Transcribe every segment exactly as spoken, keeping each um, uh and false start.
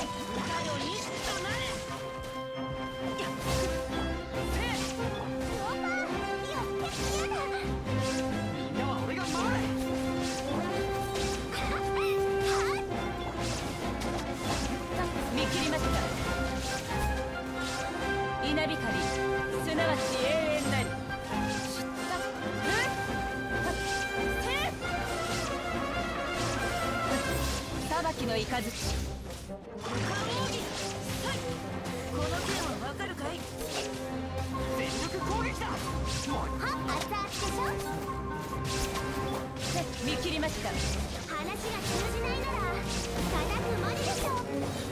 のイカズチ。この剣はわかるかい？全力攻撃だ。はっ、熱々でしょ。見切りました。話が通じないなら叩くまででしょ。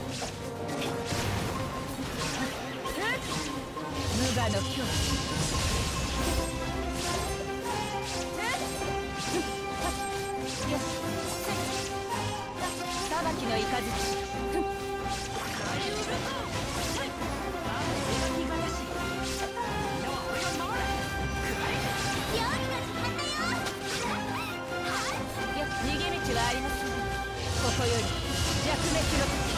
無我の境地。裁きのイカズチ。逃げ道はありません。ここより弱滅の時。